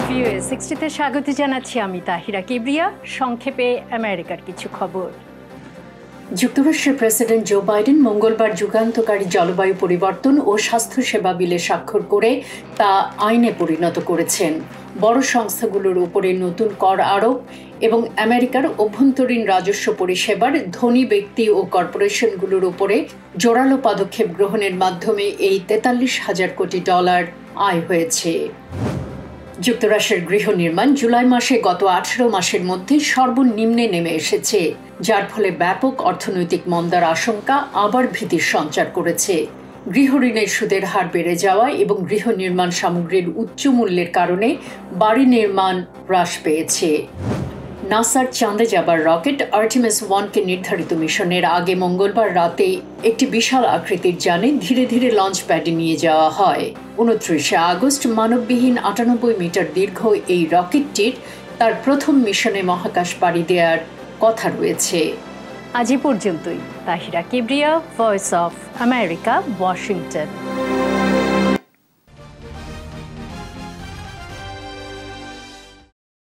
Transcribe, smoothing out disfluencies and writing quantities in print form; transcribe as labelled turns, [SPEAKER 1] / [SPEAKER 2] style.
[SPEAKER 1] VOA 60-তে স্বাগত জানাচ্ছি আমি তাহিরা কিবরিয়া। সংক্ষেপে আমেরিকার কিছু খবর। যুক্তরাষ্ট্রের প্রেসিডেন্ট জো বাইডেন মঙ্গলবার যুগান্তকারী জলবায়ু পরিবর্তন ও স্বাস্থ্যসেবা বিলে স্বাক্ষর করে তা আইনে পরিণত করেছেন। বড় সংস্থাগুলোর উপরে নতুন কর আরোপ এবং আমেরিকার অভ্যন্তরীণ রাজস্ব পরিষেবার ধনী ব্যক্তি ও কর্পোরেশনগুলোর উপরে জোরালো পদক্ষেপ গ্রহণের মাধ্যমে এই $43,000 কোটি আয় হয়েছে। যুক্তরাষ্ট্রের গৃহ নির্মাণ জুলাই মাসে গত 18 মাসের মধ্যে সর্বনিম্নে নেমে এসেছে, যার ফলে ব্যাপক অর্থনৈতিক মন্দার আশঙ্কা আবার ভীতির সঞ্চার করেছে। গৃহ ঋণের সুদের হার বেড়ে যাওয়া এবং গৃহ নির্মাণ সামগ্রীর উচ্চ মূল্যের কারণে বাড়ি নির্মাণ হ্রাস পেয়েছে। নাসার চাঁদে যাবার রকেট আর্টেমিস 1কে নির্ধারিত মিশনের আগে মঙ্গলবার রাতে একটি বিশাল আকৃতির যানে ধীরে ধীরে লঞ্চ প্যাডে নিয়ে যাওয়া হয়। 29শে আগস্ট মানববিহীন 98 মিটার দীর্ঘ এই রকেটটির তার প্রথম মিশনে মহাকাশ পাড়ি দেওয়ার কথা রয়েছে। আজ পর্যন্তই। Tahira Kibria, Voice of America, Washington.